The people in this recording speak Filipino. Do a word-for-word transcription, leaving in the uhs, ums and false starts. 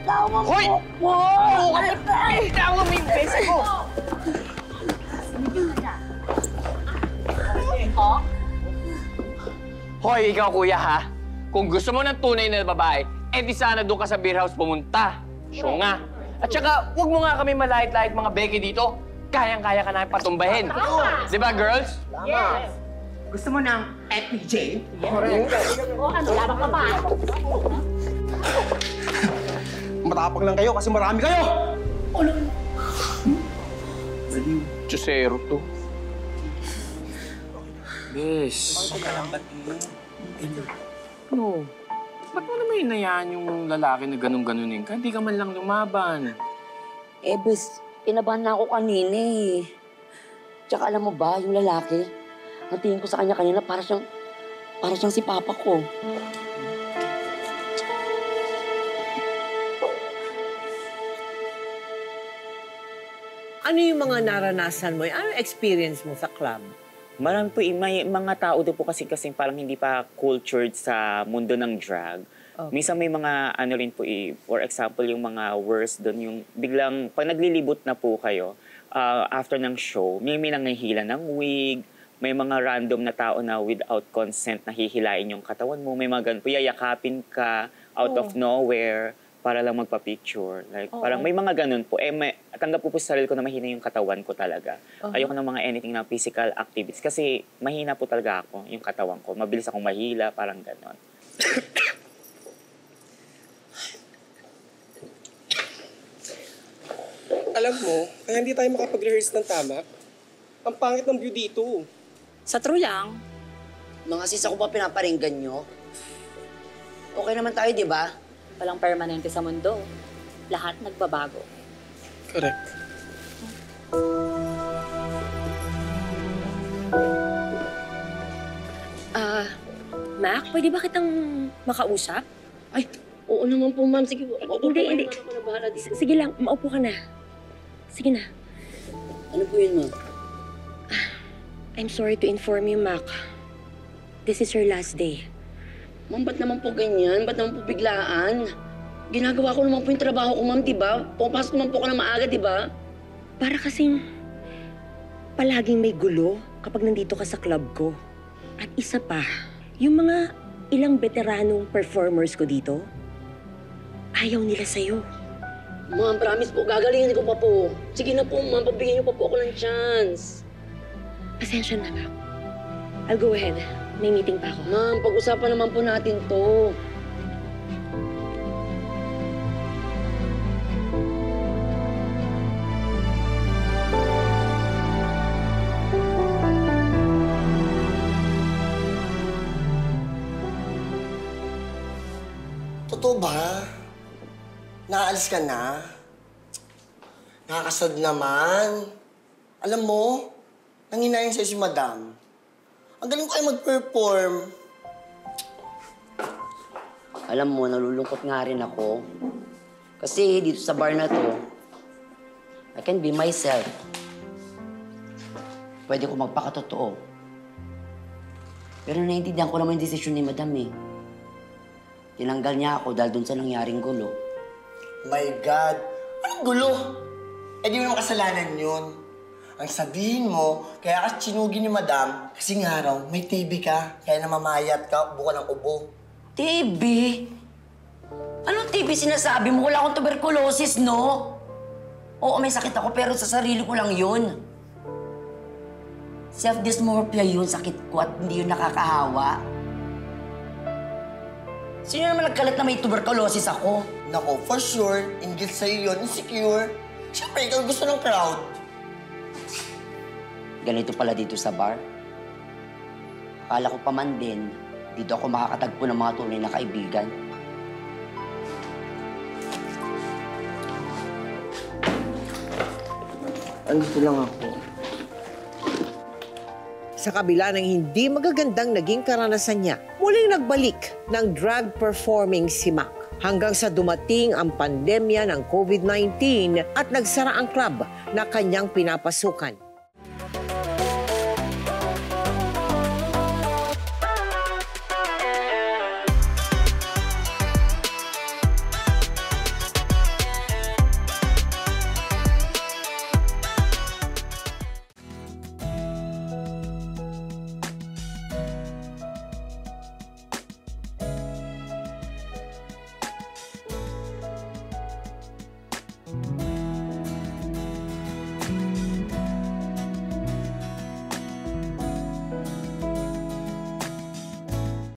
Tama mo! Hoy! Mo! Ay! Tama mo yung besa ko! Hoy, ikaw kuya ha? Kung gusto mo ng tunay na babae, eh di sana doon ka sa beer house pumunta. Sure nga. At saka, huwag mo nga kami malait-lait mga beke dito. Kayang-kaya ka namin patumbahin. Di ba, girls? Yes! Gusto mo ng ethnic J? Correct. O ano, labang ka ba? Matapang lang kayo kasi marami kayo! Ano? Chusero to. Bes. Ano? Ba't mo naman hinayaan yung lalaki na ganun-ganunin ka? Hindi ka man lang lumaban. Eh, bes, kinabahan na ako kanina eh. Tsaka alam mo ba, yung lalaki, ang tingin ko sa kanya kanina, para siyang, para siyang si papa ko. Ano yung mga naranasan mo? Ano experience mo sa club? Marami po, may mga tao doon po kasi kasi parang hindi pa cultured sa mundo ng drag. Okay. Minsan may mga ano rin po, eh, for example, yung mga worst doon, yung biglang, pag naglilibot na po kayo, uh, after ng show, may may nangihila ng wig, may mga random na tao na without consent nahihilain yung katawan mo, may mga ganun po, yayakapin ka out oh. of nowhere para lang magpa-picture. Like, oh. parang may mga ganun po. Eh, may, tanggap po po sa sarili ko na mahina yung katawan ko talaga. Uh-huh. Ayoko ng mga anything na physical activities kasi mahina po talaga ako, yung katawan ko. Mabilis akong mahila, parang ganon. Alam mo, kaya hindi tayo makapag-rehearse ng tama. Ang pangit ng view dito. Sa true lang. Mga sis, ako ba pinaparinggan nyo? Okay naman tayo, di ba? Walang permanente sa mundo. Lahat nagbabago. Correct. Ah, uh, Mac, pwede ba kitang makausap? Ay, oo naman po, ma'am. Sige, eh, hindi, hindi. Sige lang, maupo ka na. Sige na. Ano po yun, ma'am? I'm sorry to inform you, Mac. This is your last day. Ma'am, ba't naman po ganyan? Ba't naman po biglaan? Ginagawa ko naman po yung trabaho ko, ma'am, diba? Pumapasok naman po ka na maaga, diba? Para kasing palaging may gulo kapag nandito ka sa club ko. At isa pa, yung mga ilang veteranong performers ko dito, ayaw nila sa'yo. Ma'am, promise po, gagalingin ko pa po. Sige na po, ma'am, pabigyan niyo pa po ako ng chance. Pasensya na, Mac. I'll go ahead. May meeting pa ako. Ma'am, pag-usapan naman po natin to. Totoo ba? Naalis ka na? Nakakasad naman. Alam mo, nanghinayang sa'yo si Madam. Ang galing ko kayo mag-perform. Alam mo, nalulungkot nga rin ako. Kasi dito sa bar na to, I can be myself. Pwede ko magpakatotoo. Pero naiintindihan ko naman yung desisyon ni Madam eh. Tinanggal niya ako dahil dun sa nangyaring gulo. My God! Anong gulo? Eh di mo naman kasalanan yun. Ang sabihin mo, kaya ka chinugi ni Madam, kasi nga raw, may T B ka, kaya namamayat ka, ubo ka ng ubo. T B? Anong T B sinasabi mo? Wala akong tuberculosis, no? Oo, may sakit ako, pero sa sarili ko lang yun. Self-dysmorphia yun, sakit ko at hindi yun nakakahawa. Sino naman nagkalat na may tuberculosis ako? Nako, for sure, inggit sa'yo yun, insecure. Siyempre, ikaw gusto ng crowd. Ganito pala dito sa bar. Akala ko pa man din, dito ako makakatagpo ng mga tunay na kaibigan. Andito lang ako. Sa kabila ng hindi magagandang naging karanasan niya, muling nagbalik ng drag performing si Mac. Hanggang sa dumating ang pandemya ng COVID nineteen at nagsara ang club na kanyang pinapasukan.